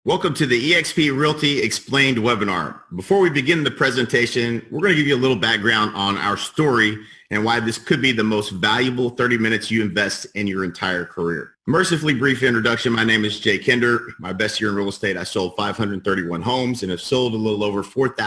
Welcome to the EXP Realty Explained webinar. Before we begin the presentation, we're going to give you a little background on our story and why this could be the most valuable 30 minutes you invest in your entire career. Mercifully brief introduction. My name is Jay Kinder. My best year in real estate, I sold 531 homes and have sold a little over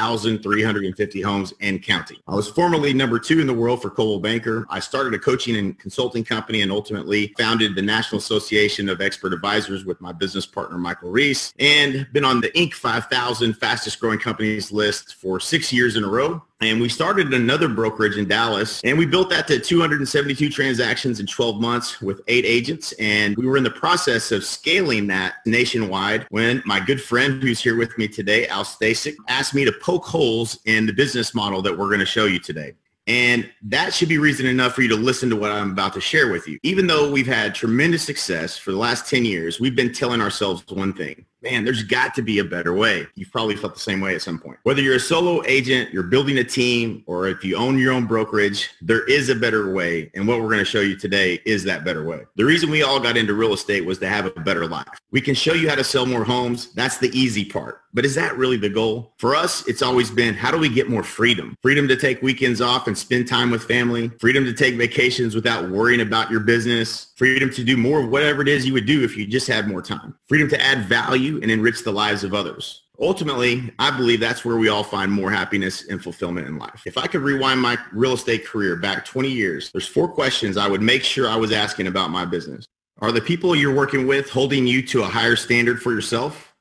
4,350 homes and counting. I was formerly number 2 in the world for Coldwell Banker. I started a coaching and consulting company and ultimately founded the National Association of Expert Advisors with my business partner, Michael Reese, and been on the Inc. 5,000 fastest growing companies list for 6 years in a row. And we started another brokerage in Dallas, and we built that to 272 transactions in 12 months with 8 agents. And we were in the process of scaling that nationwide when my good friend who's here with me today, Al Stasic, asked me to poke holes in the business model that we're going to show you today. And that should be reason enough for you to listen to what I'm about to share with you. Even though we've had tremendous success for the last 10 years, we've been telling ourselves one thing. Man, there's got to be a better way. You've probably felt the same way at some point. Whether you're a solo agent, you're building a team, or if you own your own brokerage, there is a better way. And what we're going to show you today is that better way. The reason we all got into real estate was to have a better life. We can show you how to sell more homes. That's the easy part. But is that really the goal? For us, it's always been, how do we get more freedom? Freedom to take weekends off and spend time with family. Freedom to take vacations without worrying about your business. Freedom to do more of whatever it is you would do if you just had more time. Freedom to add value and enrich the lives of others. Ultimately, I believe that's where we all find more happiness and fulfillment in life. If I could rewind my real estate career back 20 years, there's 4 questions I would make sure I was asking about my business. Are the people you're working with holding you to a higher standard for yourself?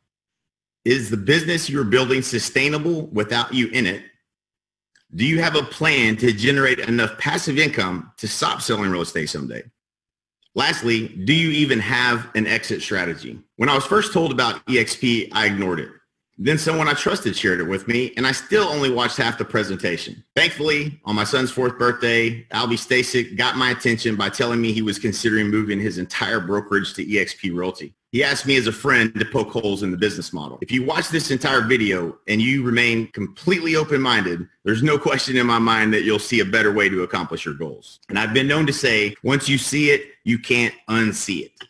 Is the business you're building sustainable without you in it? Do you have a plan to generate enough passive income to stop selling real estate someday? Lastly, do you even have an exit strategy? When I was first told about EXP, I ignored it. Then someone I trusted shared it with me, and I still only watched half the presentation. Thankfully, on my son's 4th birthday, Albie Stasic got my attention by telling me he was considering moving his entire brokerage to EXP Realty. He asked me as a friend to poke holes in the business model. If you watch this entire video and you remain completely open-minded, there's no question in my mind that you'll see a better way to accomplish your goals. And I've been known to say, once you see it, you can't unsee it.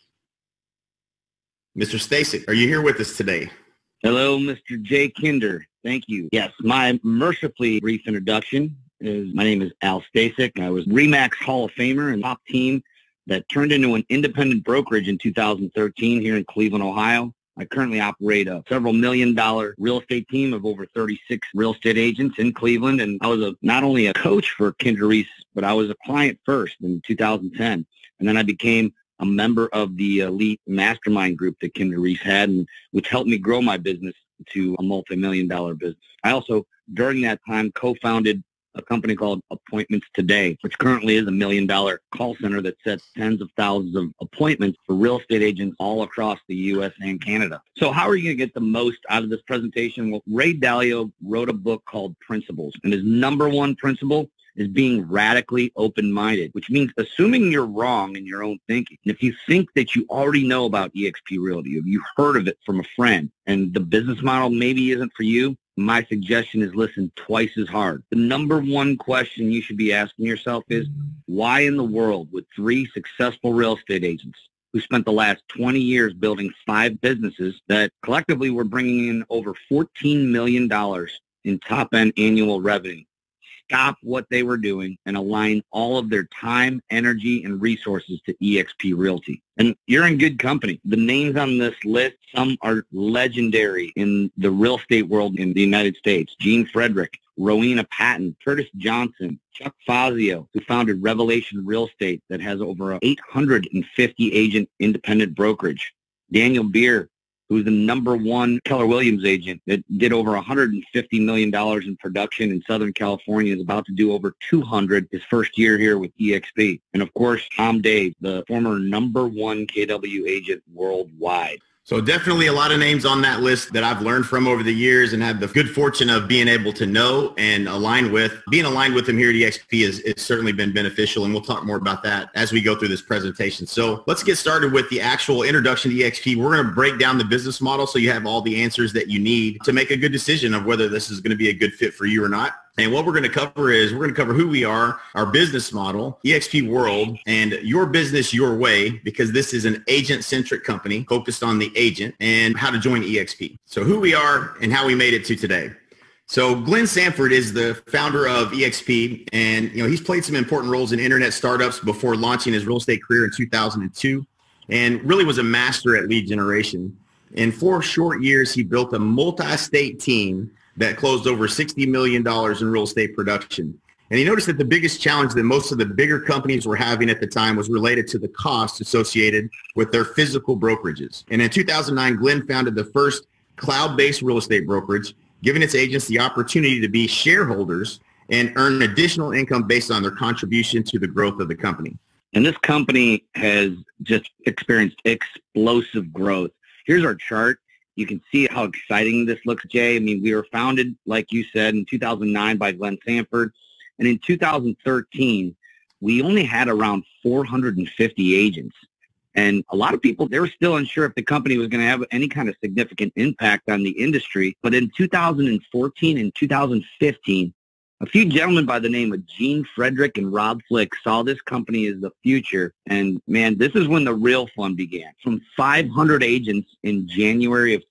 Mr. Stasic, are you here with us today? Hello, Mr. Jay Kinder. Thank you. Yes, my mercifully brief introduction is my name is Al Stasic. I was RE/MAX Hall of Famer and top team that turned into an independent brokerage in 2013 here in Cleveland, Ohio. I currently operate a several million-dollar real estate team of over 36 real estate agents in Cleveland. And I was not only a coach for Kinder Reese, but I was a client first in 2010. And then I became a member of the elite mastermind group that Kinder Reese had, and which helped me grow my business to a multi-million-dollar business. I also, during that time, co-founded a company called Appointments Today, which currently is $1 million call center that sets tens of thousands of appointments for real estate agents all across the U.S. and Canada. So how are you going to get the most out of this presentation? Well, Ray Dalio wrote a book called Principles, and his #1 principle is being radically open-minded, which means assuming you're wrong in your own thinking. And if you think that you already know about EXP Realty, if you heard of it from a friend, and the business model maybe isn't for you, my suggestion is listen twice as hard. The #1 question you should be asking yourself is, why in the world would 3 successful real estate agents who spent the last 20 years building 5 businesses that collectively were bringing in over $14 million in top-end annual revenue stop what they were doing and align all of their time, energy, and resources to EXP Realty? And you're in good company. The names on this list, some are legendary in the real estate world in the United States. Gene Frederick, Rowena Patton, Curtis Johnson, Chuck Fazio, who founded Revelation Real Estate that has over 850 agent independent brokerage. Daniel Beer, who's the #1 Keller Williams agent that did over $150 million in production in Southern California, is about to do over 200 his first year here with EXP. And of course, Tom Dave, the former #1 KW agent worldwide. So definitely a lot of names on that list that I've learned from over the years and had the good fortune of being able to know and align with. Being aligned with them here at EXP has certainly been beneficial, and we'll talk more about that as we go through this presentation. So let's get started with the actual introduction to EXP. We're going to break down the business model so you have all the answers that you need to make a good decision of whether this is going to be a good fit for you or not. And what we're going to cover is we're going to cover who we are, our business model, EXP World, and your business your way, because this is an agent-centric company focused on the agent, and how to join EXP. So who we are and how we made it to today. So Glenn Sanford is the founder of EXP, and he's played some important roles in internet startups before launching his real estate career in 2002, and really was a master at lead generation. In 4 short years, he built a multi-state team that closed over $60 million in real estate production. And he noticed that the biggest challenge that most of the bigger companies were having at the time was related to the costs associated with their physical brokerages. And in 2009, Glenn founded the first cloud-based real estate brokerage, giving its agents the opportunity to be shareholders and earn additional income based on their contribution to the growth of the company. And this company has just experienced explosive growth. Here's our chart. You can see how exciting this looks, Jay. I mean, we were founded, like you said, in 2009 by Glenn Sanford. And in 2013, we only had around 450 agents. And a lot of people, they were still unsure if the company was going to have any kind of significant impact on the industry. But in 2014 and 2015, a few gentlemen by the name of Gene Frederick and Rob Flick saw this company as the future. And man, this is when the real fun began. From 500 agents in January of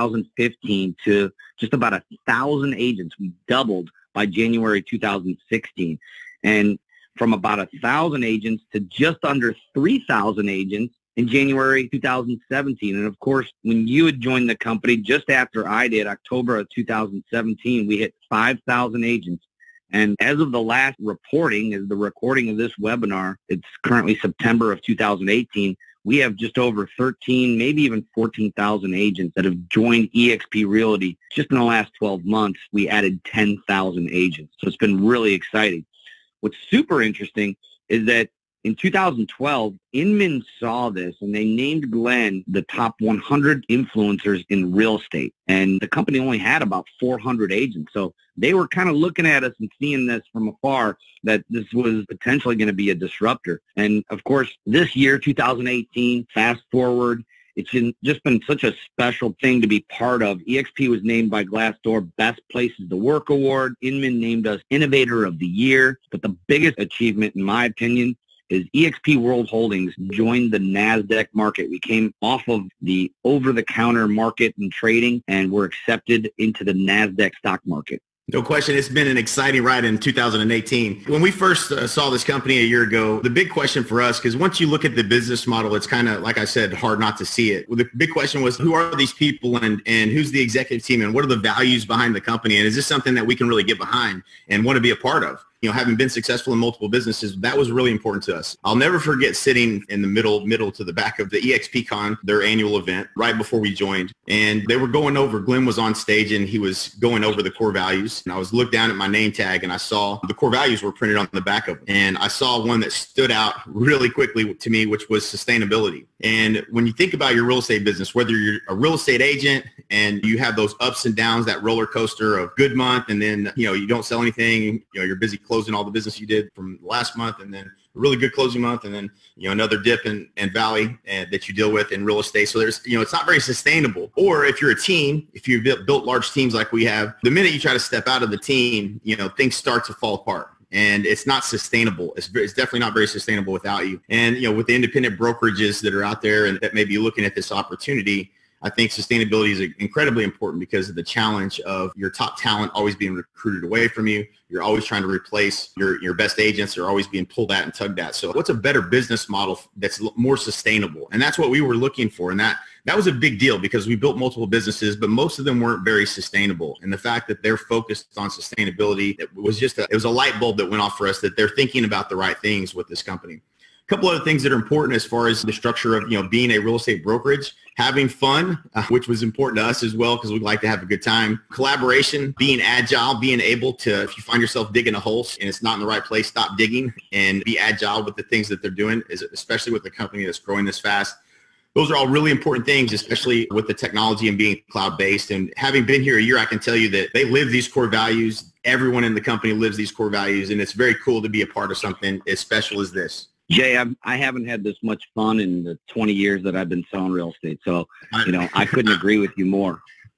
2015 to just about 1,000 agents. We doubled by January 2016. And from about 1,000 agents to just under 3,000 agents in January 2017. And of course, when you had joined the company just after I did, October of 2017, we hit 5,000 agents. And as of the last reporting, as the recording of this webinar, it's currently September of 2018, we have just over 13, maybe even 14,000 agents that have joined EXP Realty. Just in the last 12 months, we added 10,000 agents. So it's been really exciting. What's super interesting is that in 2012, Inman saw this and they named Glenn the top 100 influencers in real estate. And the company only had about 400 agents. So they were kind of looking at us and seeing this from afar, that this was potentially going to be a disruptor. And of course, this year, 2018, fast forward, it's just been such a special thing to be part of. EXP was named by Glassdoor Best Places to Work Award. Inman named us Innovator of the Year. But the biggest achievement, in my opinion, is EXP World Holdings joined the NASDAQ market. We came off of the over-the-counter market and trading, and were accepted into the NASDAQ stock market. No question. It's been an exciting ride in 2018. When we first saw this company a year ago, the big question for us, because once you look at the business model, it's kind of, like I said, hard not to see it. Well, the big question was, who are these people and who's the executive team and what are the values behind the company? And is this something that we can really get behind and want to be a part of? Having been successful in multiple businesses, that was really important to us. I'll never forget sitting in the middle to the back of the EXP Con, their annual event, right before we joined. And they were going over, Glenn was on stage and he was going over the core values. And I was looked down at my name tag and I saw the core values were printed on the back of it. And I saw one that stood out really quickly to me, which was sustainability. And when you think about your real estate business, whether you're a real estate agent and you have those ups and downs, that roller coaster of good month, and then, you don't sell anything, you're busy closing all the business you did from last month, and then a really good closing month, and then, another dip and valley that you deal with in real estate. So there's, it's not very sustainable. Or if you're a team, if you've built large teams like we have, the minute you try to step out of the team, things start to fall apart. And it's not sustainable. It's definitely not very sustainable without you. And, with the independent brokerages that are out there and that may be looking at this opportunity, I think sustainability is incredibly important because of the challenge of your top talent always being recruited away from you. You're always trying to replace your best agents. Are always being pulled at and tugged at. So what's a better business model that's more sustainable? And that's what we were looking for. And that was a big deal because we built multiple businesses, but most of them weren't very sustainable. And the fact that they're focused on sustainability, it was a light bulb that went off for us that they're thinking about the right things with this company. A couple other things that are important as far as the structure of, being a real estate brokerage, having fun, which was important to us as well because we like to have a good time. Collaboration, being agile, being able to, if you find yourself digging a hole and it's not in the right place, stop digging and be agile with the things that they're doing, especially with a company that's growing this fast. Those are all really important things, especially with the technology and being cloud-based. And having been here a year, I can tell you that they live these core values. Everyone in the company lives these core values, and it's very cool to be a part of something as special as this. Jay, I haven't had this much fun in the 20 years that I've been selling real estate. So, I couldn't agree with you more.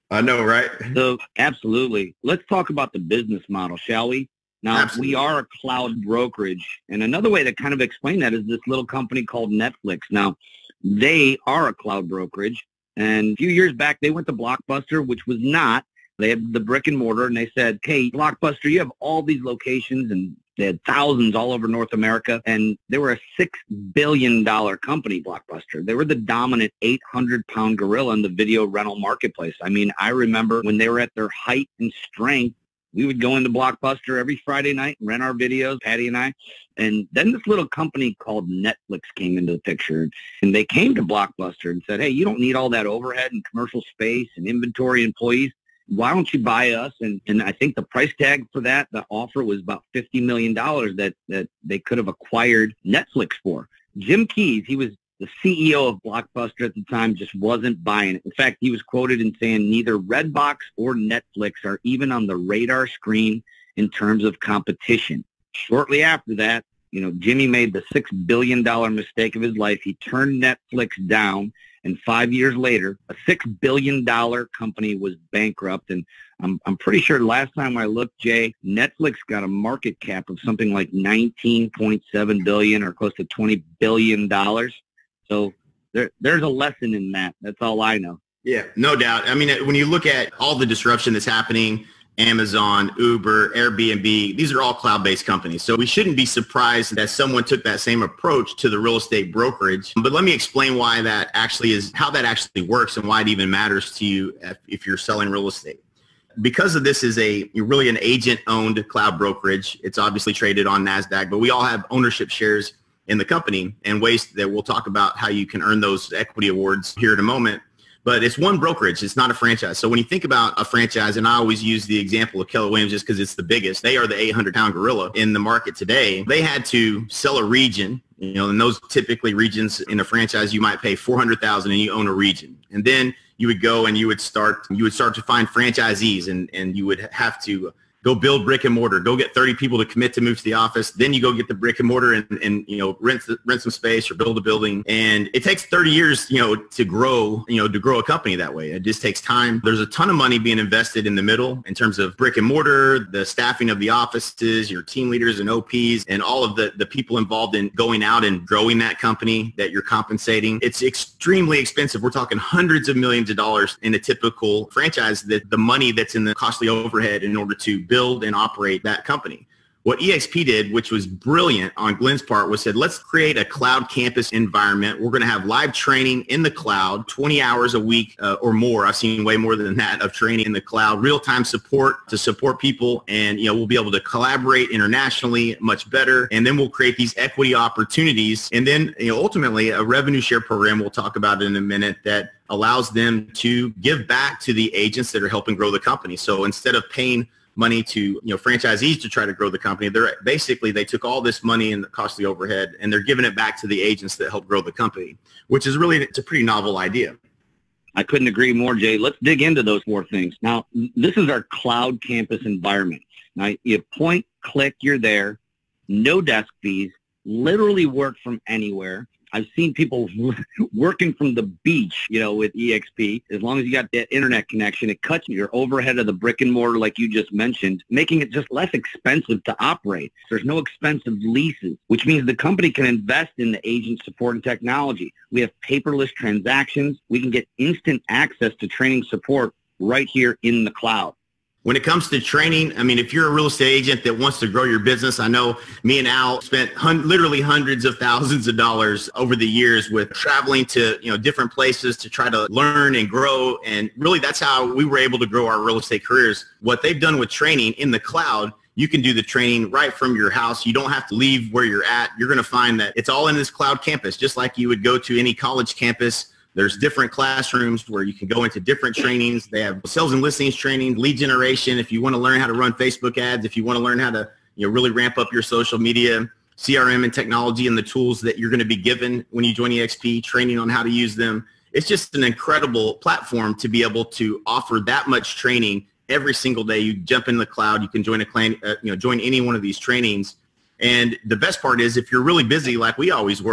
I know, right? So absolutely. Let's talk about the business model, shall we? Now, Absolutely. we are a cloud brokerage. And another way to kind of explain that is this little company called Netflix. Now, they are a cloud brokerage. And a few years back, they went to Blockbuster, which was not. They had the brick and mortar, and they said, hey, Blockbuster, you have all these locations, and they had thousands all over North America, and they were a $6 billion company, Blockbuster. They were the dominant 800-pound gorilla in the video rental marketplace. I mean, I remember when they were at their height and strength, we would go into Blockbuster every Friday night and rent our videos, Patty and I. And then this little company called Netflix came into the picture. And they came to Blockbuster and said, hey, you don't need all that overhead and commercial space and inventory employees. Why don't you buy us? And I think the price tag for that, the offer was about $50 million that they could have acquired Netflix for. Jim Keyes, he was the CEO of Blockbuster at the time, just wasn't buying it. In fact, he was quoted in saying neither Redbox or Netflix are even on the radar screen in terms of competition. Shortly after that, Jimmy made the $6 billion mistake of his life. He turned Netflix down. And 5 years later, a $6 billion company was bankrupt. And I'm pretty sure last time I looked, Jay, Netflix got a market cap of something like $19.7 billion or close to $20 billion. So there's a lesson in that. That's all I know. Yeah, no doubt. I mean, when you look at all the disruption that's happening, Amazon, Uber, Airbnb, these are all cloud-based companies. So we shouldn't be surprised that someone took that same approach to the real estate brokerage. But let me explain why that actually is, how that actually works and why it even matters to you if you're selling real estate. Because of this is really an agent-owned cloud brokerage. It's obviously traded on NASDAQ, but we all have ownership shares in the company and ways that we'll talk about how you can earn those equity awards here in a moment. But it's one brokerage. It's not a franchise. So when you think about a franchise, and I always use the example of Keller Williams just because it's the biggest, they are the 800-pound gorilla in the market today. They had to sell a region, and those typically regions in a franchise, you might pay $400,000 and you own a region. And then you would go and you would start to find franchisees and you would have to go build brick and mortar, go get 30 people to commit to move to the office. Then you go get the brick and mortar and rent some space or build a building. And it takes 30 years, to grow a company that way. It just takes time. There's a ton of money being invested in the middle in terms of brick and mortar, the staffing of the offices, your team leaders and OPs, and all of the people involved in going out and growing that company that you're compensating. It's extremely expensive. We're talking hundreds of millions of dollars in a typical franchise, that the money that's in the costly overhead in order to build and operate that company. What EXP did, which was brilliant on Glenn's part, was said, let's create a cloud campus environment. We're going to have live training in the cloud, 20 hours a week or more. I've seen way more than that of training in the cloud, real-time support to support people. And, we'll be able to collaborate internationally much better. And then we'll create these equity opportunities. And then, ultimately, a revenue share program we'll talk about in a minute that allows them to give back to the agents that are helping grow the company. So instead of paying money to franchisees to try to grow the company, they took all this money and the costly overhead and they're giving it back to the agents that help grow the company, which is really, it's a pretty novel idea. I couldn't agree more, Jay. Let's dig into those 4 things. Now, this is our cloud campus environment. Now, you point, click, you're there, no desk fees, literally work from anywhere. I've seen people working from the beach, with EXP. As long as you got that internet connection, it cuts your overhead of the brick and mortar, like you just mentioned, making it just less expensive to operate. There's no expensive leases, which means the company can invest in the agent support and technology. We have paperless transactions. We can get instant access to training support right here in the cloud. When it comes to training, I mean, if you're a real estate agent that wants to grow your business, I know me and Al spent literally hundreds of thousands of dollars over the years with traveling to, different places to try to learn and grow. And really, that's how we were able to grow our real estate careers. What they've done with training in the cloud, you can do the training right from your house. You don't have to leave where you're at. You're going to find that it's all in this cloud campus, just like you would go to any college campus. There's different classrooms where you can go into different trainings. They have sales and listings training, lead generation. If you want to learn how to run Facebook ads, if you want to learn how to really ramp up your social media, CRM and technology and the tools that you're going to be given when you join EXP, training on how to use them. It's just an incredible platform to be able to offer that much training every single day. You jump in the cloud, you can join join any one of these trainings. And the best part is if you're really busy like we always were,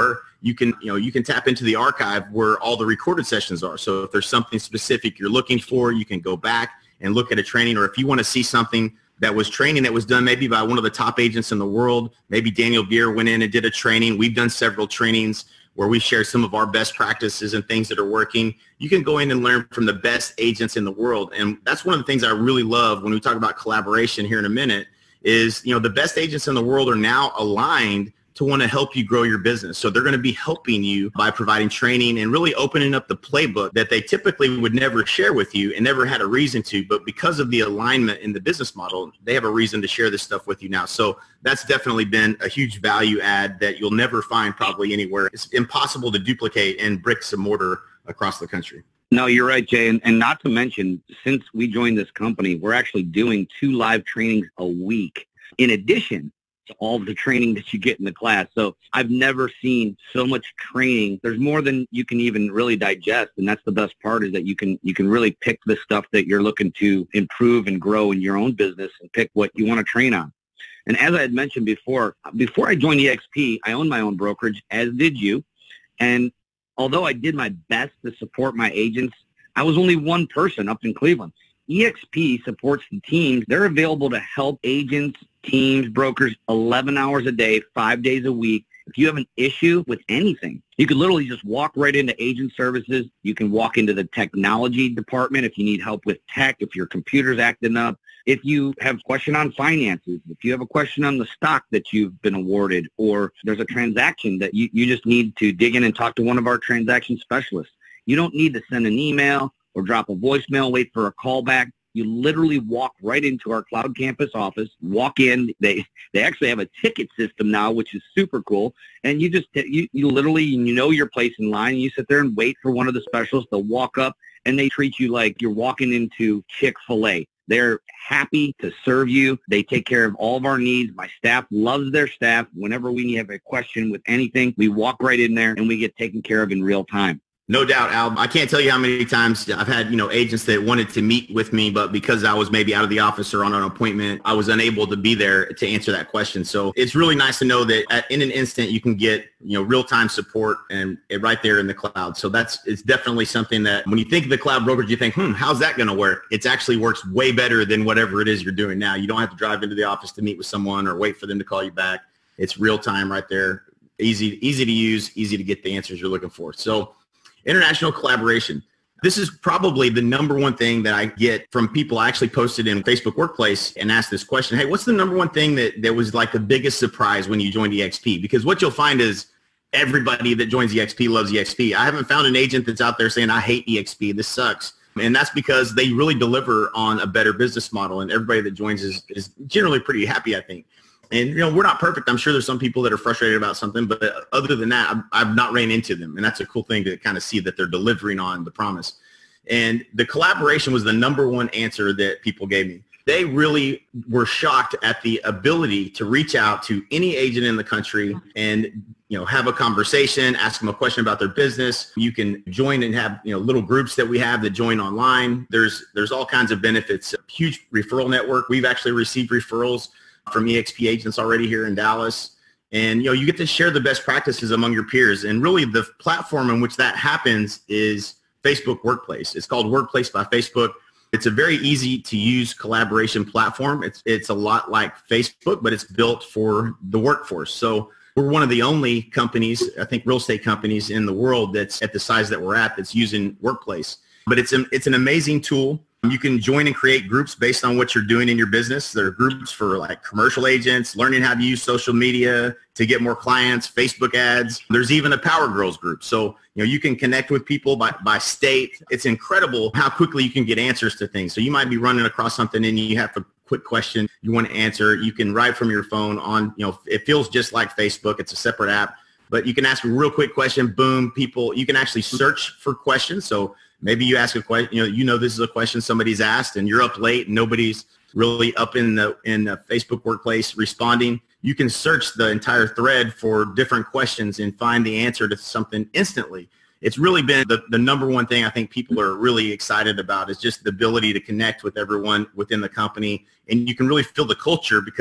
you can tap into the archive where all the recorded sessions are. So if there's something specific you're looking for, you can go back and look at a training, or if you want to see something that was training that was done maybe by one of the top agents in the world, maybe Daniel Beer went in and did a training. We've done several trainings where we share some of our best practices and things that are working. You can go in and learn from the best agents in the world. And that's one of the things I really love when we talk about collaboration here in a minute is, the best agents in the world are now aligned to want to help you grow your business. So they're going to be helping you by providing training and really opening up the playbook that they typically would never share with you and never had a reason to. But because of the alignment in the business model, they have a reason to share this stuff with you now. So that's definitely been a huge value add that you'll never find probably anywhere. It's impossible to duplicate in bricks and mortar across the country. No, you're right, Jay. And not to mention, since we joined this company, we're actually doing 2 live trainings a week in addition to all of the training that you get in the class. So I've never seen so much training. There's more than you can even really digest. And that's the best part, is that you can really pick the stuff that you're looking to improve and grow in your own business and pick what you want to train on. And as I had mentioned before I joined EXP, I owned my own brokerage, as did you. And although I did my best to support my agents, I was only one person up in Cleveland. EXP supports the teams. They're available to help agents, teams, brokers, 11 hours a day, 5 days a week. If you have an issue with anything, you can literally just walk right into agent services. You can walk into the technology department if you need help with tech, if your computer's acting up, if you have a question on finances, if you have a question on the stock that you've been awarded, or there's a transaction that you just need to dig in and talk to one of our transaction specialists. You don't need to send an email or drop a voicemail, wait for a call back. You literally walk right into our Cloud Campus office, walk in. They actually have a ticket system now, which is super cool. And you literally, your place in line. You sit there and wait for one of the specialists. They'll walk up and they treat you like you're walking into Chick-fil-A. They're happy to serve you. They take care of all of our needs. My staff loves their staff. Whenever we have a question with anything, we walk right in there and we get taken care of in real time. No doubt, Al. I can't tell you how many times I've had, agents that wanted to meet with me, but because I was maybe out of the office or on an appointment, I was unable to be there to answer that question. So it's really nice to know that in an instant you can get, real-time support and right there in the cloud. So it's definitely something that when you think of the cloud brokerage, you think, how's that going to work? It actually works way better than whatever it is you're doing now. You don't have to drive into the office to meet with someone or wait for them to call you back. It's real-time right there. Easy to use, easy to get the answers you're looking for. So international collaboration. This is probably the number one thing that I get from people. I actually posted in Facebook Workplace and asked this question. Hey, what's the number one thing that was like the biggest surprise when you joined EXP? Because what you'll find is everybody that joins EXP loves EXP. I haven't found an agent that's out there saying, I hate EXP. This sucks. And that's because they really deliver on a better business model. And everybody that joins is generally pretty happy, I think. And, we're not perfect. I'm sure there's some people that are frustrated about something, but other than that, I've not ran into them. And that's a cool thing to kind of see that they're delivering on the promise. And the collaboration was the number one answer that people gave me. They really were shocked at the ability to reach out to any agent in the country and, have a conversation, ask them a question about their business. You can join and have, little groups that we have that join online. There's all kinds of benefits. A huge referral network. We've actually received referrals from EXP agents already here in Dallas. And, you get to share the best practices among your peers. And really the platform in which that happens is Facebook Workplace. It's called Workplace by Facebook. It's a very easy to use collaboration platform. It's a lot like Facebook, but it's built for the workforce. So we're one of the only companies, I think real estate companies in the world that's at the size that we're at that's using Workplace. But it's an amazing tool. You can join and create groups based on what you're doing in your business. There are groups for like commercial agents, learning how to use social media to get more clients, Facebook ads. There's even a Power Girls group. So, you can connect with people by state. It's incredible how quickly you can get answers to things. So you might be running across something and you have a quick question you want to answer. You can write from your phone on, it feels just like Facebook. It's a separate app, but you can ask a real quick question. Boom, you can actually search for questions. So maybe you ask a question, this is a question somebody's asked and you're up late and nobody's really up in the Facebook Workplace responding. You can search the entire thread for different questions and find the answer to something instantly. It's really been the number one thing I think people are really excited about is just the ability to connect with everyone within the company. And you can really feel the culture because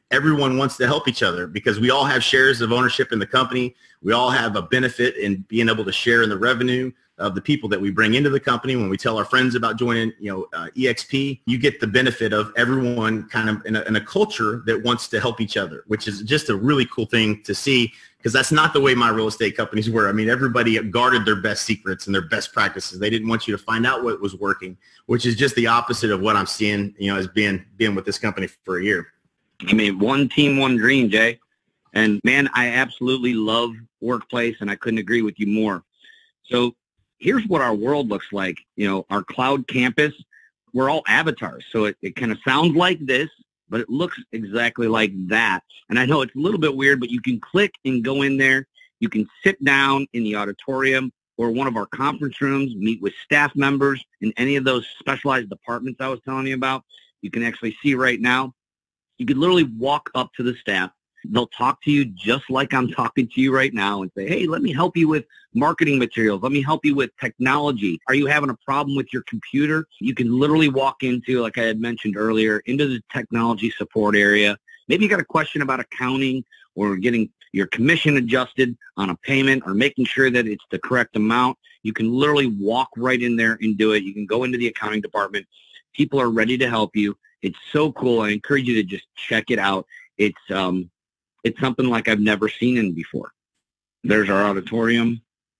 everyone wants to help each other because we all have shares of ownership in the company. We all have a benefit in being able to share in the revenue of the people that we bring into the company. When we tell our friends about joining, EXP, you get the benefit of everyone kind of in a culture that wants to help each other, which is just a really cool thing to see, because that's not the way my real estate companies were. I mean, everybody guarded their best secrets and their best practices. They didn't want you to find out what was working, which is just the opposite of what I'm seeing, as being with this company for a year. I mean, one team, one dream, Jay. And man, I absolutely love workplace, and I couldn't agree with you more. So here's what our world looks like. Our cloud campus, we're all avatars. So it kind of sounds like this, but it looks exactly like that. And I know it's a little bit weird, but you can click and go in there. You can sit down in the auditorium or one of our conference rooms, meet with staff members in any of those specialized departments I was telling you about. You can actually see right now. You could literally walk up to the staff. They'll talk to you just like I'm talking to you right now and say, hey, let me help you with marketing materials. Let me help you with technology. Are you having a problem with your computer? You can literally walk into, like I had mentioned earlier, into the technology support area. Maybe you got a question about accounting or getting your commission adjusted on a payment or making sure that it's the correct amount. You can literally walk right in there and do it. You can go into the accounting department. People are ready to help you. It's so cool. I encourage you to just check it out. It's something like I've never seen in before. There's our auditorium.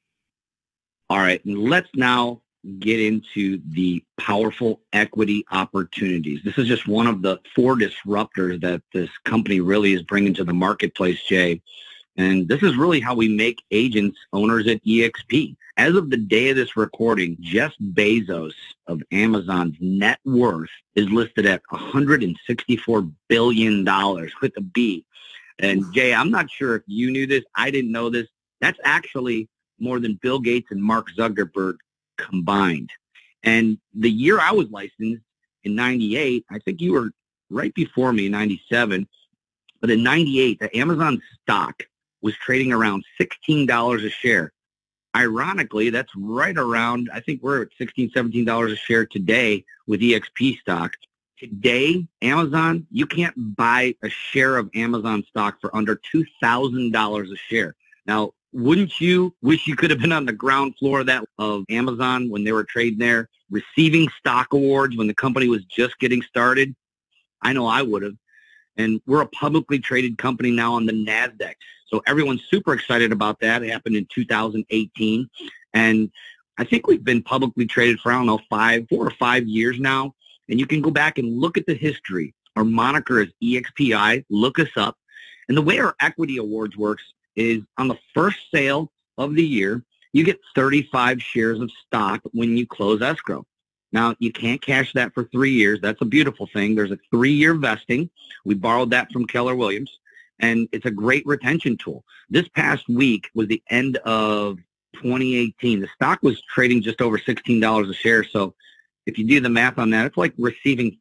All right, and let's now get into the powerful equity opportunities. This is just one of the 4 disruptors that this company really is bringing to the marketplace, Jay. And this is really how we make agents owners at EXP. As of the day of this recording, Jeff Bezos of Amazon's net worth is listed at $164 billion with a B. And Jay, I'm not sure if you knew this. I didn't know this. That's actually more than Bill Gates and Mark Zuckerberg combined. And the year I was licensed in 98, I think you were right before me, 97. But in 98, the Amazon stock was trading around $16 a share. Ironically, that's right around, I think we're at $16, $17 a share today with EXP stock. Today, Amazon, you can't buy a share of Amazon stock for under $2,000 a share. Now, wouldn't you wish you could have been on the ground floor of Amazon when they were trading there, receiving stock awards when the company was just getting started? I know I would have. And we're a publicly traded company now on the NASDAQ. So everyone's super excited about that. It happened in 2018. And I think we've been publicly traded for, 4 or 5 years now. And you can go back and look at the history. Our moniker is EXPI. Look us up. And the way our equity awards works is on the first sale of the year, you get 35 shares of stock when you close escrow. Now, you can't cash that for 3 years. That's a beautiful thing. There's a 3-year vesting. We borrowed that from Keller Williams, and it's a great retention tool. This past week was the end of 2018. The stock was trading just over $16 a share. So if you do the math on that, it's like receiving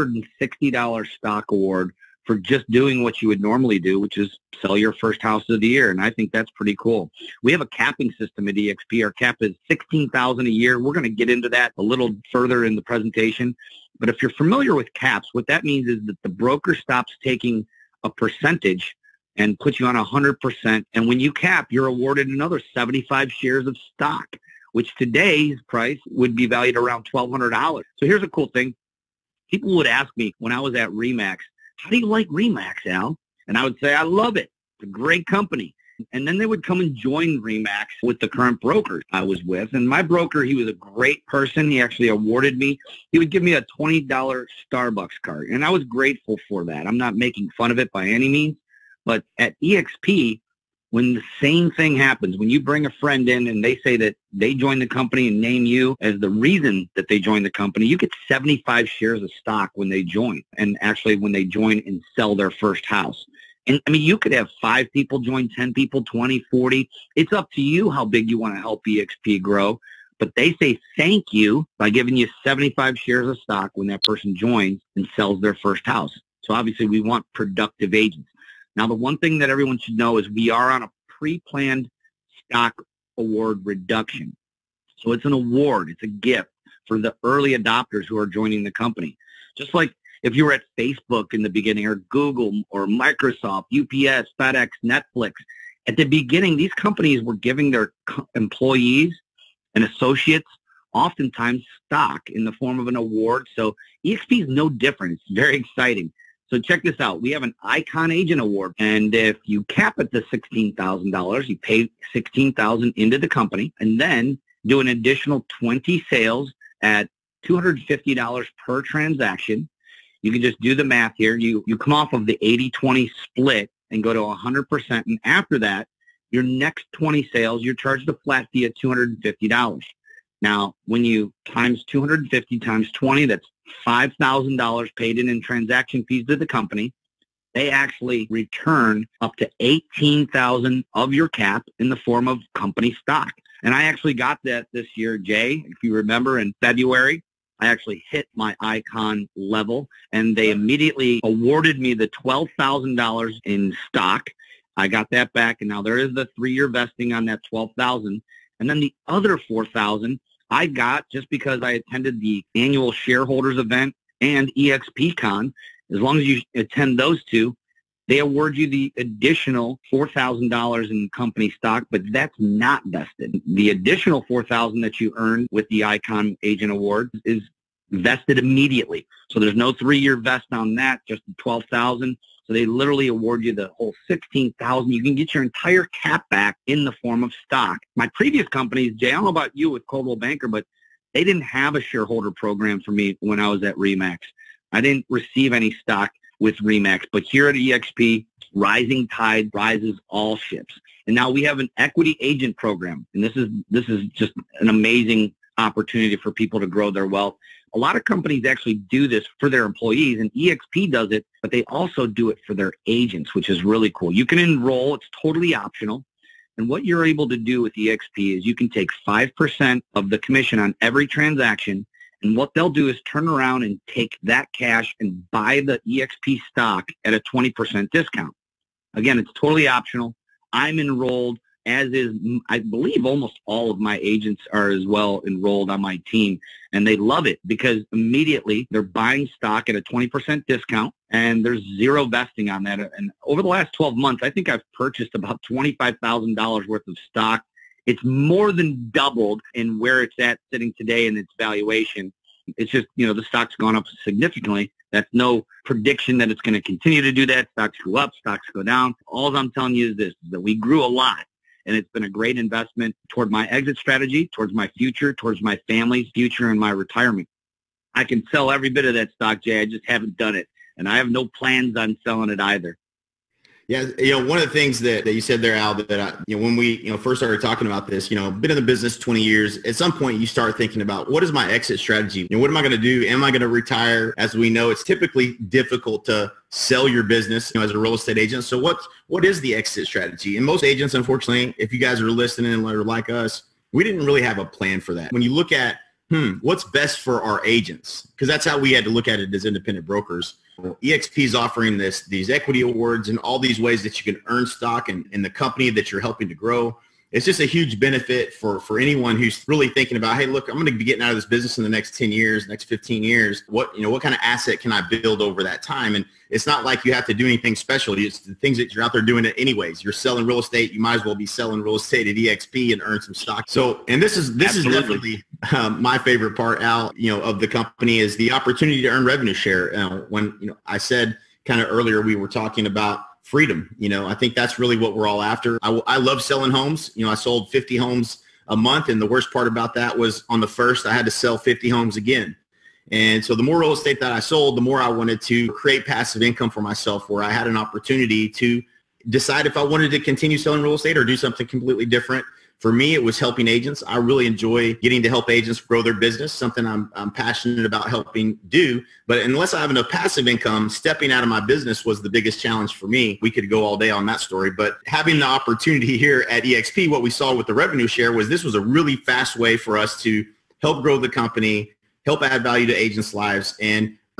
$560 stock award for just doing what you would normally do, which is sell your first house of the year. And I think that's pretty cool. We have a capping system at EXP. Our cap is $16,000 a year. We're going to get into that a little further in the presentation. But if you're familiar with caps, what that means is that the broker stops taking a percentage and puts you on 100%. And when you cap, you're awarded another 75 shares of stock, which today's price would be valued around $1,200. So here's a cool thing. People would ask me when I was at RE/MAX, how do you like RE/MAX, Al? And I would say, I love it. It's a great company. And then they would come and join RE/MAX with the current broker I was with. And my broker, he was a great person. He actually awarded me. He would give me a $20 Starbucks card. And I was grateful for that. I'm not making fun of it by any means. But at EXP, when the same thing happens, when you bring a friend in and they say that they joined the company and name you as the reason that they joined the company, you get 75 shares of stock when they join, and actually when they join and sell their first house. And I mean, you could have 5 people join, 10 people, 20, 40. It's up to you how big you want to help EXP grow. But they say thank you by giving you 75 shares of stock when that person joins and sells their first house. So obviously we want productive agents. Now, the one thing that everyone should know is we are on a pre-planned stock award reduction. So it's an award. It's a gift for the early adopters who are joining the company. Just like if you were at Facebook in the beginning, or Google, or Microsoft, UPS, FedEx, Netflix, at the beginning, these companies were giving their employees and associates oftentimes stock in the form of an award. So EXP is no different. It's very exciting. So check this out. We have an Icon Agent Award, and if you cap it to $16,000, you pay $16,000 into the company, and then do an additional 20 sales at $250 per transaction. You can just do the math here. You come off of the 80-20 split and go to 100%, and after that, your next 20 sales, you're charged a flat fee of $250. Now, when you times 250 times 20, that's $5,000 paid in transaction fees to the company. They actually return up to $18,000 of your cap in the form of company stock. And I actually got that this year, Jay. If you remember, in February, I actually hit my Icon level, and they immediately awarded me the $12,000 in stock. I got that back, and now there is the 3-year vesting on that $12,000. And then the other $4,000 I got just because I attended the annual shareholders event and EXPCon. As long as you attend those two, they award you the additional $4,000 in company stock, but that's not vested. The additional $4,000 that you earn with the Icon Agent Award is vested immediately. So there's no 3-year vest on that, just the $12,000. So they literally award you the whole $16,000. You can get your entire cap back in the form of stock. My previous companies, Jay, I don't know about you with Coldwell Banker, but they didn't have a shareholder program for me when I was at RE/MAX. I didn't receive any stock with RE/MAX, but here at EXP, rising tide rises all ships. And now we have an equity agent program, and this is just an amazing opportunity for people to grow their wealth. A lot of companies actually do this for their employees, and EXP does it, but they also do it for their agents, which is really cool. You can enroll. It's totally optional. And what you're able to do with EXP is you can take 5% of the commission on every transaction, and what they'll do is turn around and take that cash and buy the EXP stock at a 20% discount. Again, it's totally optional. I'm enrolled, as is, I believe, almost all of my agents are as well enrolled on my team, and they love it because immediately they're buying stock at a 20% discount, and there's zero vesting on that. And over the last 12 months, I think I've purchased about $25,000 worth of stock. It's more than doubled in where it's at sitting today in its valuation. It's just, the stock's gone up significantly. That's no prediction that it's going to continue to do that. Stocks go up, stocks go down. All I'm telling you is this, is that we grew a lot, and it's been a great investment toward my exit strategy, towards my future, towards my family's future and my retirement. I can sell every bit of that stock, Jay. I just haven't done it, and I have no plans on selling it either. Yeah, one of the things that you said there, Al, that when we first started talking about this, been in the business 20 years. At some point, you start thinking about, what is my exit strategy? What am I going to do? Am I going to retire? As we know, it's typically difficult to sell your business, as a real estate agent. So what is the exit strategy? And most agents, unfortunately, if you guys are listening and are like us, we didn't really have a plan for that. When you look at what's best for our agents, because that's how we had to look at it as independent brokers. EXP is offering these equity awards and all these ways that you can earn stock in the company that you're helping to grow. It's just a huge benefit for anyone who's really thinking about, hey, look, I'm going to be getting out of this business in the next 10 years, next 15 years. What kind of asset can I build over that time? And it's not like you have to do anything special. It's the things that you're out there doing it anyways. You're selling real estate. You might as well be selling real estate at EXP and earn some stock. So, and this is definitely my favorite part, Al, of the company, is the opportunity to earn revenue share. When I said kind of earlier, we were talking about freedom. I think that's really what we're all after. I love selling homes. I sold 50 homes a month, and the worst part about that was on the first, I had to sell 50 homes again. And so the more real estate that I sold, the more I wanted to create passive income for myself, where I had an opportunity to decide if I wanted to continue selling real estate or do something completely different. For me, it was helping agents. I really enjoy getting to help agents grow their business, something I'm passionate about helping do. But unless I have enough passive income, stepping out of my business was the biggest challenge for me. We could go all day on that story. But having the opportunity here at EXP, what we saw with the revenue share was this was a really fast way for us to help grow the company, help add value to agents' lives, and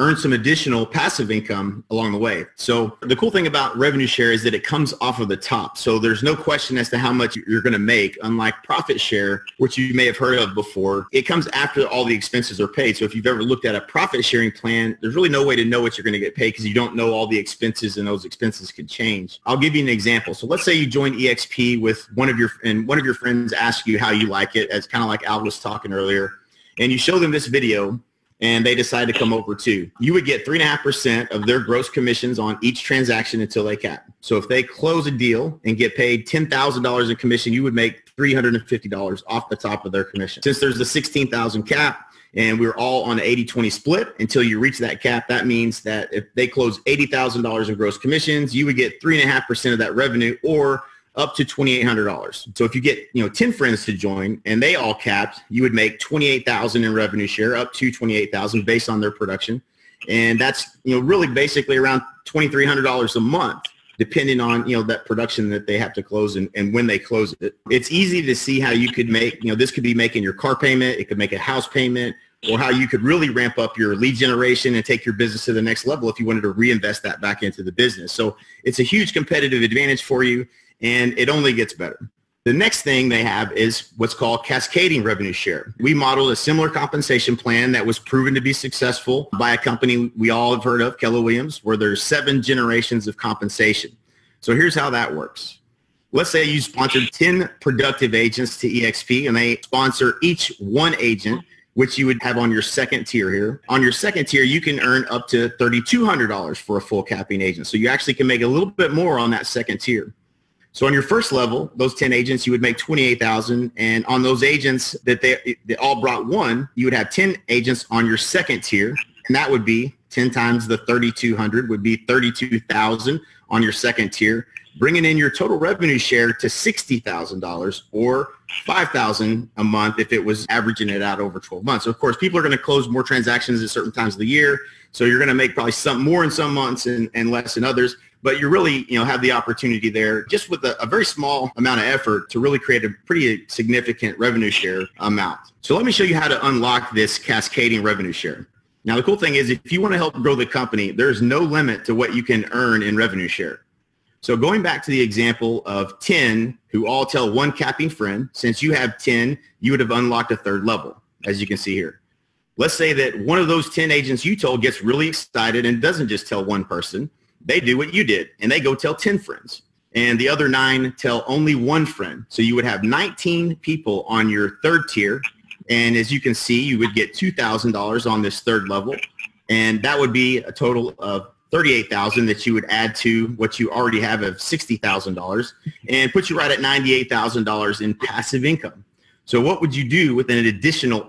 earn some additional passive income along the way. So the cool thing about revenue share is that it comes off of the top. So there's no question as to how much you're going to make, unlike profit share, which you may have heard of before. It comes after all the expenses are paid. So if you've ever looked at a profit sharing plan, there's really no way to know what you're going to get paid because you don't know all the expenses, and those expenses could change. I'll give you an example. So let's say you join EXP with one of your friends asks you how you like it, as kind of like Al was talking earlier, and you show them this video and they decide to come over too. You would get 3.5% of their gross commissions on each transaction until they cap. So if they close a deal and get paid $10,000 in commission, you would make $350 off the top of their commission. Since there's the 16,000 cap and we're all on an 80-20 split until you reach that cap, that means that if they close $80,000 in gross commissions, you would get 3.5% of that revenue, or up to $2,800. So if you get 10 friends to join and they all capped, you would make $28,000 in revenue share, up to $28,000 based on their production, and that's really basically around $2,300 a month, depending on that production that they have to close and when they close it. It's easy to see how you could make this could be making your car payment, it could make a house payment, or how you could really ramp up your lead generation and take your business to the next level if you wanted to reinvest that back into the business. So it's a huge competitive advantage for you, and it only gets better. The next thing they have is what's called cascading revenue share. We modeled a similar compensation plan that was proven to be successful by a company we all have heard of, Keller Williams, where there's 7 generations of compensation. So here's how that works. Let's say you sponsored 10 productive agents to EXP, and they sponsor each one agent, which you would have on your second tier here. On your second tier, you can earn up to $3,200 for a full capping agent. So you actually can make a little bit more on that second tier. So on your first level, those 10 agents, you would make $28,000. And on those agents that they all brought one, you would have 10 agents on your second tier. And that would be 10 times the 3,200 would be 32,000 on your second tier, bringing in your total revenue share to $60,000, or $5,000 a month if it was averaging it out over 12 months. So of course, people are going to close more transactions at certain times of the year. So you're going to make probably some more in some months and less in others. But you really, have the opportunity there just with a very small amount of effort to really create a pretty significant revenue share amount. So let me show you how to unlock this cascading revenue share. Now, the cool thing is if you want to help grow the company, there's no limit to what you can earn in revenue share. So going back to the example of 10 who all tell one capping friend, since you have 10, you would have unlocked a third level, as you can see here. Let's say that one of those 10 agents you told gets really excited and doesn't just tell one person. They do what you did, and they go tell 10 friends. And the other 9 tell only one friend. So you would have 19 people on your third tier. And as you can see, you would get $2,000 on this third level. And that would be a total of $38,000 that you would add to what you already have of $60,000 and put you right at $98,000 in passive income. So what would you do with an additional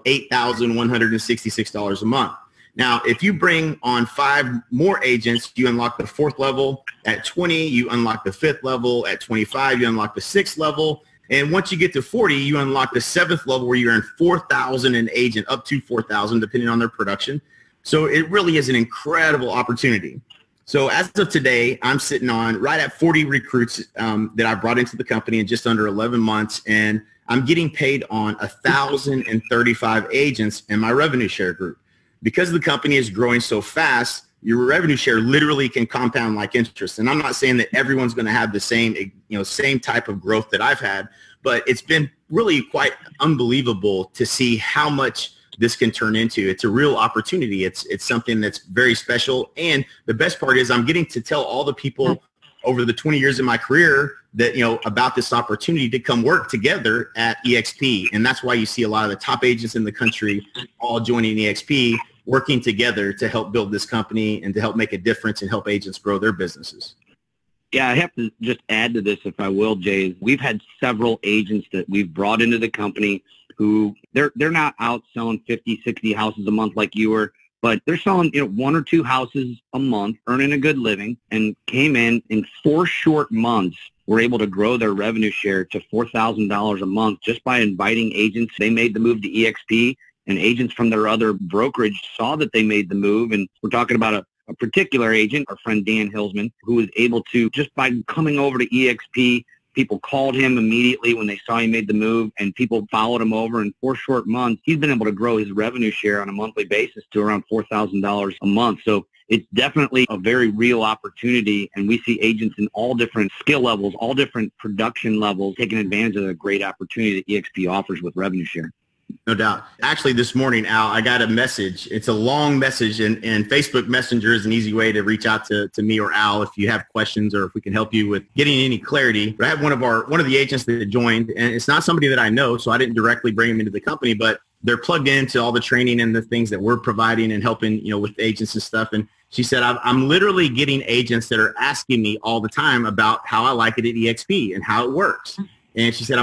$8,166 a month? Now, if you bring on 5 more agents, you unlock the 4th level. At 20, you unlock the 5th level. At 25, you unlock the 6th level. And once you get to 40, you unlock the 7th level where you earn $4,000 an agent, up to $4,000 depending on their production. So it really is an incredible opportunity. So as of today, I'm sitting on right at 40 recruits that I brought into the company in just under 11 months. And I'm getting paid on 1,035 agents in my revenue share group. Because the company is growing so fast, your revenue share literally can compound like interest. And I'm not saying that everyone's going to have the same, same type of growth that I've had, but it's been really quite unbelievable to see how much this can turn into. It's a real opportunity. It's something that's very special. And the best part is I'm getting to tell all the people over the 20 years of my career that, about this opportunity to come work together at EXP. And that's why you see a lot of the top agents in the country all joining EXP, working together to help build this company and to help make a difference and help agents grow their businesses. Yeah, I have to just add to this, if I will, Jay. We've had several agents that we've brought into the company who they're not out selling 50, 60 houses a month like you were, but they're selling 1 or 2 houses a month, earning a good living, and came in 4 short months, were able to grow their revenue share to $4,000 a month just by inviting agents. They made the move to EXP, and agents from their other brokerage saw that they made the move. And we're talking about a particular agent, our friend Dan Hilsman, who was able to, just by coming over to EXP, People called him immediately when they saw he made the move, and people followed him over. In 4 short months, he's been able to grow his revenue share on a monthly basis to around $4,000 a month. So it's definitely a very real opportunity, and we see agents in all different skill levels, all different production levels, taking advantage of the great opportunity that EXP offers with revenue share. No doubt. Actually, this morning, Al, I got a message. It's a long message, and Facebook Messenger is an easy way to reach out to me or Al if you have questions or if we can help you with getting any clarity. But I have one of the agents that joined, and it's not somebody that I know, so I didn't directly bring him into the company, but they're plugged into all the training and the things that we're providing and helping, with agents and stuff. And she said, I'm literally getting agents that are asking me all the time about how I like it at EXP and how it works. And she said,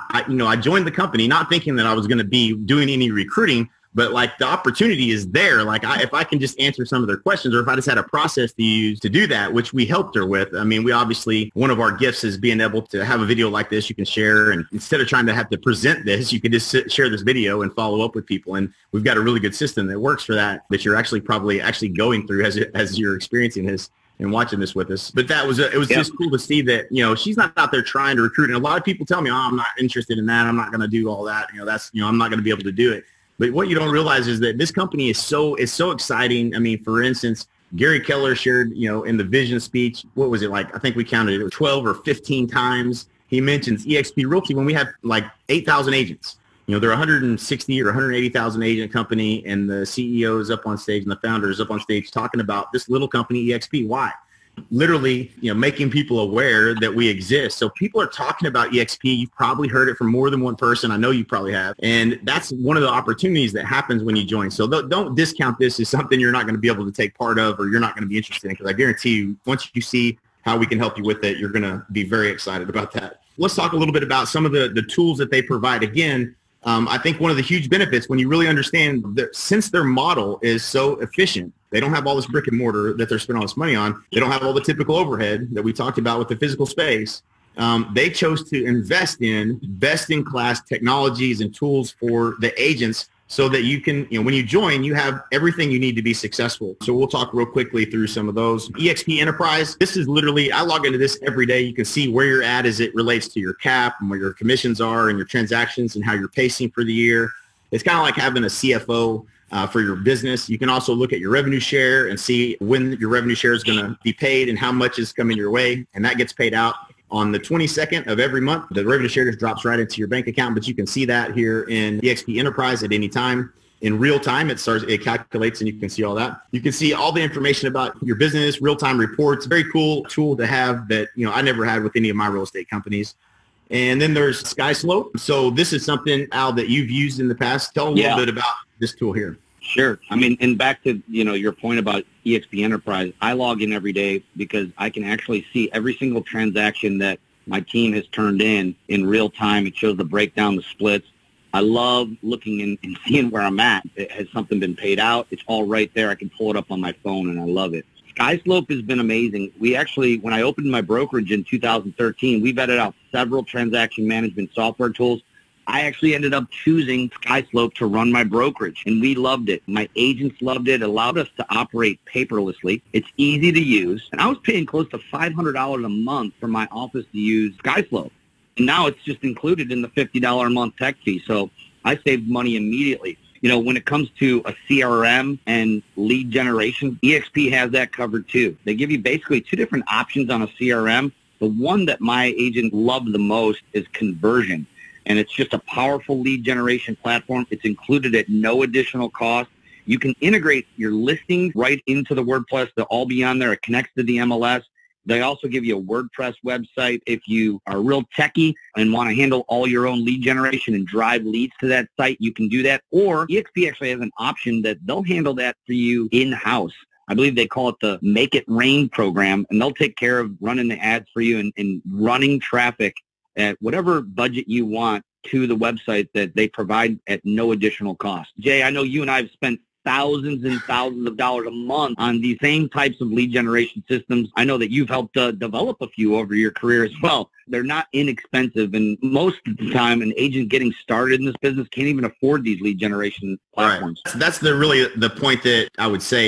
I joined the company not thinking that I was going to be doing any recruiting, but like the opportunity is there. Like if I can just answer some of their questions, or if I just had a process to use to do that, which we helped her with. I mean, we obviously, one of our gifts is being able to have a video like this you can share. And instead of trying to have to present this, you can just share this video and follow up with people. And we've got a really good system that works for that you're probably going through as you're experiencing this and watching this with us. But it was just cool to see that, she's not out there trying to recruit. And a lot of people tell me, I'm not interested in that. I'm not going to do all that. I'm not going to be able to do it. But what you don't realize is that this company is so exciting. I mean, for instance, Gary Keller shared, in the vision speech, what was it like? I think we counted it was 12 or 15 times. He mentions EXP Realty when we have like 8,000 agents. They're 160 or 180,000 agent company, and the CEO is up on stage and the founder is up on stage talking about this little company, EXP. Why? Literally, making people aware that we exist. So people are talking about EXP. You've probably heard it from more than one person. I know you probably have. And that's one of the opportunities that happens when you join. So don't discount this as something you're not going to be able to take part of or you're not going to be interested in, because I guarantee you, once you see how we can help you with it, you're going to be very excited about that. Let's talk a little bit about some of the tools that they provide. Again, I think one of the huge benefits when you really understand that since their model is so efficient, they don't have all this brick and mortar that they're spending all this money on. They don't have all the typical overhead that we talked about with the physical space. They chose to invest in best-in-class technologies and tools for the agents so that you can, when you join, you have everything you need to be successful. So we'll talk real quickly through some of those. EXP Enterprise, this is literally, I log into this every day. You can see where you're at as it relates to your cap and where your commissions are and your transactions and how you're pacing for the year. It's kind of like having a CFO for your business. You can also look at your revenue share and see when your revenue share is going to be paid and how much is coming your way. And that gets paid out on the 22nd of every month. The revenue share just drops right into your bank account, but you can see that here in EXP Enterprise at any time. In real time, it calculates and you can see all that. You can see all the information about your business, real-time reports. Very cool tool to have that, I never had with any of my real estate companies. And then there's SkySlope. So this is something, Al, that you've used in the past. Tell a little bit about this tool here. Sure. I mean, and back to, your point about EXP Enterprise, I log in every day because I can actually see every single transaction that my team has turned in real time. It shows the breakdown, the splits. I love looking and seeing where I'm at. Has something been paid out? It's all right there. I can pull it up on my phone, and I love it. SkySlope has been amazing. We actually, when I opened my brokerage in 2013, we vetted out several transaction management software tools. I actually ended up choosing SkySlope to run my brokerage, and we loved it. My agents loved it. It allowed us to operate paperlessly. It's easy to use, and I was paying close to $500 a month for my office to use SkySlope, and now it's just included in the $50 a month tech fee, so I saved money immediately. When it comes to a CRM and lead generation, EXP has that covered too. They give you basically two different options on a CRM. The one that my agent loved the most is Conversion. And it's just a powerful lead generation platform. It's included at no additional cost. You can integrate your listings right into the WordPress. They'll all be on there. It connects to the MLS. They also give you a WordPress website. If you are real techie and want to handle all your own lead generation and drive leads to that site, you can do that. Or EXP actually has an option that they'll handle that for you in-house. I believe they call it the Make It Rain program, and they'll take care of running the ads for you and running traffic at whatever budget you want to the website that they provide at no additional cost. Jay, I know you and I have spent thousands and thousands of dollars a month on these same types of lead generation systems. I know that you've helped develop a few over your career as well. They're not inexpensive, and most of the time an agent getting started in this business can't even afford these lead generation platforms. Right. That's really the point that I would say is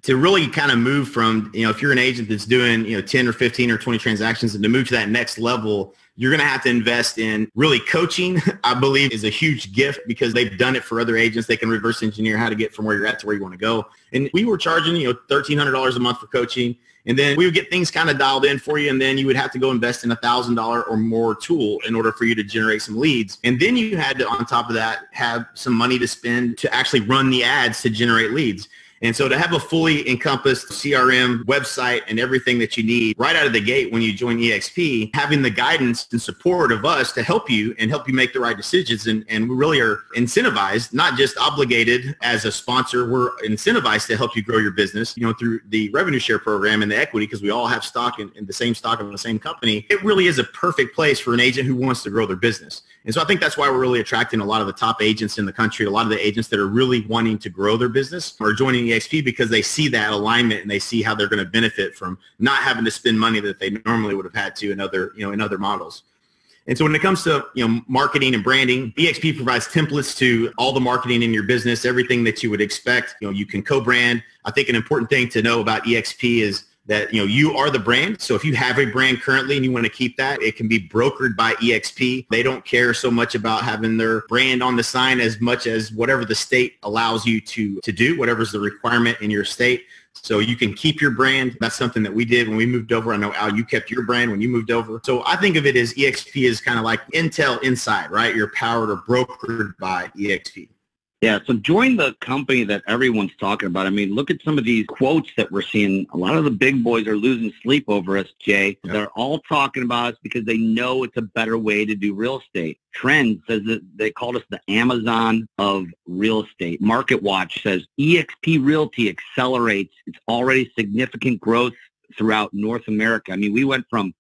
to really kind of move from, if you're an agent that's doing, 10 or 15 or 20 transactions, and to move to that next level, you're going to have to invest in really coaching. I believe is a huge gift because they've done it for other agents. They can reverse engineer how to get from where you're at to where you want to go. And we were charging, $1,300 a month for coaching. And then we would get things kind of dialed in for you. And then you would have to go invest in $1,000 or more tool in order for you to generate some leads. And then you had to, on top of that, have some money to spend to actually run the ads to generate leads. And so to have a fully encompassed CRM website and everything that you need right out of the gate when you join EXP, having the guidance and support of us to help you and help you make the right decisions. And we really are incentivized, not just obligated as a sponsor. We're incentivized to help you grow your business, through the revenue share program and the equity, because we all have stock in the same stock of the same company. It really is a perfect place for an agent who wants to grow their business. And so I think that's why we're really attracting a lot of the top agents in the country, a lot of the agents that are really wanting to grow their business are joining EXP because they see that alignment and they see how they're going to benefit from not having to spend money that they normally would have had to in other models. And so when it comes to marketing and branding, EXP provides templates to all the marketing in your business, everything that you would expect. You can co-brand. I think an important thing to know about EXP is that you are the brand. So if you have a brand currently and you want to keep that, it can be brokered by EXP. They don't care so much about having their brand on the sign as much as whatever the state allows you to do, whatever's the requirement in your state. So you can keep your brand. That's something that we did when we moved over. I know, Al, you kept your brand when you moved over. So I think of it as EXP is kind of like Intel inside, right? You're powered or brokered by EXP. Yeah, so join the company that everyone's talking about. I mean, look at some of these quotes that we're seeing. A lot of the big boys are losing sleep over us, Jay. Yep. They're all talking about us because they know it's a better way to do real estate. Trend says that they called us the Amazon of real estate. Market Watch says EXP Realty accelerates its already significant growth throughout North America. I mean, we went from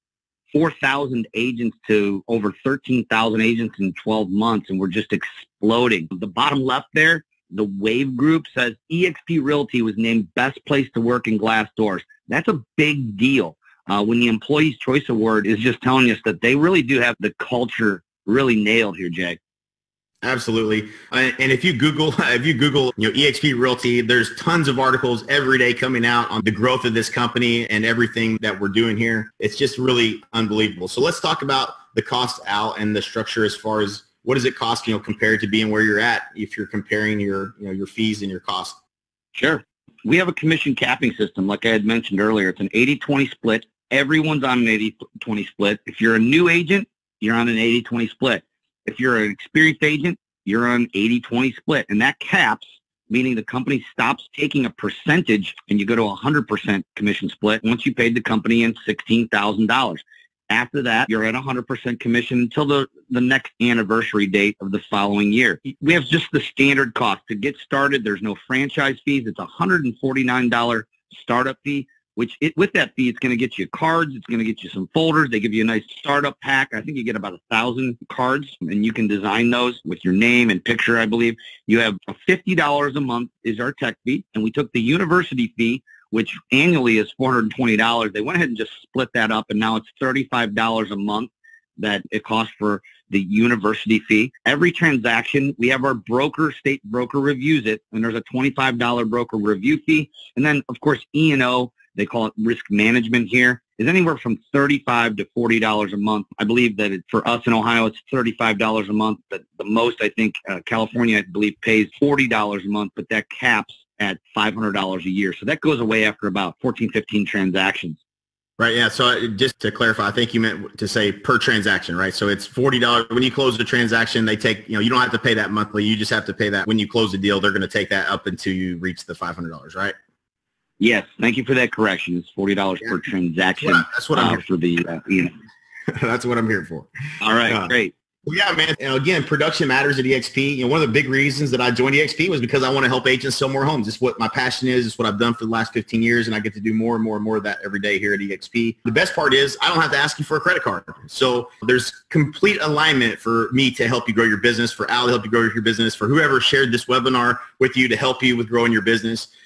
4,000 agents to over 13,000 agents in 12 months, and we're just exploding. The bottom left there, the Wave Group says EXP Realty was named best place to work in Glassdoor. That's a big deal. When the Employees' Choice Award is just telling us that they really do have the culture really nailed here, Jay. Absolutely. And if you Google, EXP Realty, there's tons of articles every day coming out on the growth of this company and everything that we're doing here. It's just really unbelievable. So let's talk about the cost, Al, and the structure as far as what does it cost, compared to being where you're at if you're comparing your fees and your cost. Sure. We have a commission capping system. Like I had mentioned earlier, it's an 80-20 split. Everyone's on an 80-20 split. If you're a new agent, you're on an 80-20 split. If you're an experienced agent, you're on 80-20 split. And that caps, meaning the company stops taking a percentage and you go to 100% commission split once you paid the company in $16,000. After that, you're at 100% commission until the next anniversary date of the following year. We have just the standard cost. To get started, there's no franchise fees. It's a $149 startup fee. With that fee, it's going to get you cards. It's going to get you some folders. They give you a nice startup pack. I think you get about 1,000 cards, and you can design those with your name and picture, I believe. You have $50 a month is our tech fee, and we took the university fee, which annually is $420. They went ahead and just split that up, and now it's $35 a month that it costs for the university fee. Every transaction, we have our state broker reviews it, and there's a $25 broker review fee. And then, of course, E&O, they call it risk management here, is anywhere from $35 to $40 a month. I believe that for us in Ohio, it's $35 a month. But the most, I think, California, I believe, pays $40 a month, but that caps at $500 a year. So that goes away after about 14, 15 transactions. Right. Yeah. So just to clarify, I think you meant to say per transaction, right? So it's $40. When you close the transaction, they take, you don't have to pay that monthly. You just have to pay that when you close the deal. They're going to take that up until you reach the $500, right? Yes, thank you for that correction. It's $40 per transaction. That's what I'm here for the. That's what I'm here for. All right, great. Well, yeah, man. Again, production matters at EXP. One of the big reasons that I joined EXP was because I want to help agents sell more homes. It's what my passion is. It's what I've done for the last 15 years, and I get to do more and more and more of that every day here at EXP. The best part is I don't have to ask you for a credit card. So there's complete alignment for me to help you grow your business, for Al to help you grow your business, for whoever shared this webinar with you to help you with growing your business.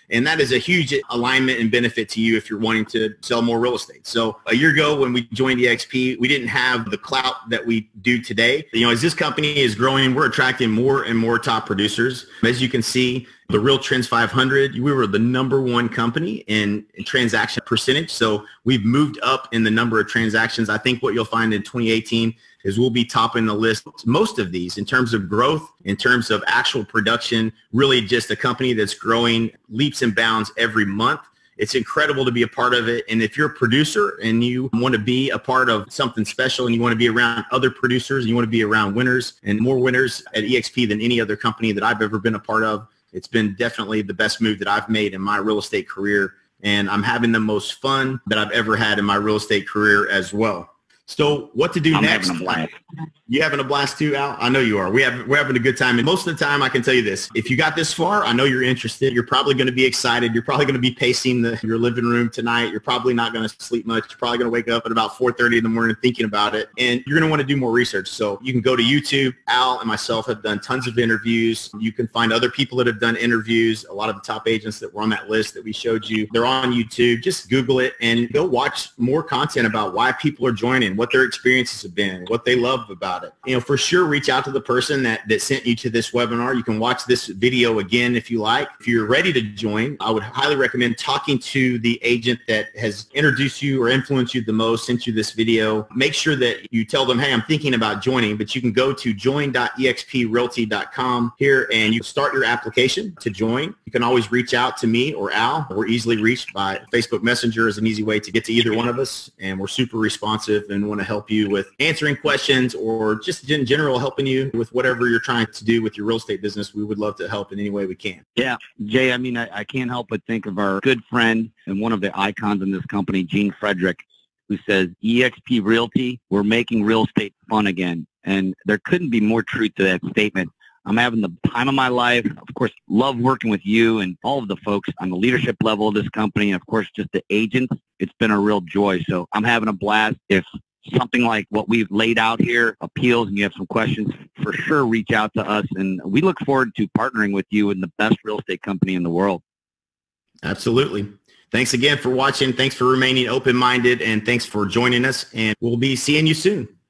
And that is a huge alignment and benefit to you if you're wanting to sell more real estate. So a year ago when we joined EXP, we didn't have the clout that we do today. As this company is growing, we're attracting more and more top producers. As you can see, the Real Trends 500, we were the #1 company in transaction percentage. So we've moved up in the number of transactions. I think what you'll find in 2018 is we'll be topping the list. Most of these in terms of growth, in terms of actual production, really just a company that's growing leaps and bounds every month. It's incredible to be a part of it. And if you're a producer and you want to be a part of something special and you want to be around other producers and you want to be around winners and more winners at EXP than any other company that I've ever been a part of, it's been definitely the best move that I've made in my real estate career. And I'm having the most fun that I've ever had in my real estate career as well. So what to do next? Having a blast. You having a blast too, Al? I know you are. We're having a good time. And most of the time, I can tell you this. If you got this far, I know you're interested. You're probably going to be excited. You're probably going to be pacing your living room tonight. You're probably not going to sleep much. You're probably going to wake up at about 4:30 in the morning thinking about it. And you're going to want to do more research. So you can go to YouTube. Al and myself have done tons of interviews. You can find other people that have done interviews. A lot of the top agents that were on that list that we showed you, they're on YouTube. Just Google it and go watch more content about why people are joining, what their experiences have been, what they love about it. For sure, reach out to the person that sent you to this webinar. You can watch this video again if you like. If you're ready to join, I would highly recommend talking to the agent that has introduced you or influenced you the most, sent you this video. Make sure that you tell them, hey, I'm thinking about joining, but you can go to join.exprealty.com here and you start your application to join. You can always reach out to me or Al. We're easily reached by Facebook Messenger is an easy way to get to either one of us, and we're super responsive and want to help you with answering questions or just in general helping you with whatever you're trying to do with your real estate business. We would love to help in any way we can. Yeah, Jay, I can't help but think of our good friend and one of the icons in this company, Gene Frederick, who says, EXP Realty, we're making real estate fun again. And there couldn't be more truth to that statement. I'm having the time of my life. Of course, love working with you and all of the folks on the leadership level of this company. And of course, just the agents. It's been a real joy. So I'm having a blast. If something like what we've laid out here appeals and you have some questions, for sure reach out to us. And we look forward to partnering with you in the best real estate company in the world. Absolutely. Thanks again for watching. Thanks for remaining open-minded, and thanks for joining us. And we'll be seeing you soon.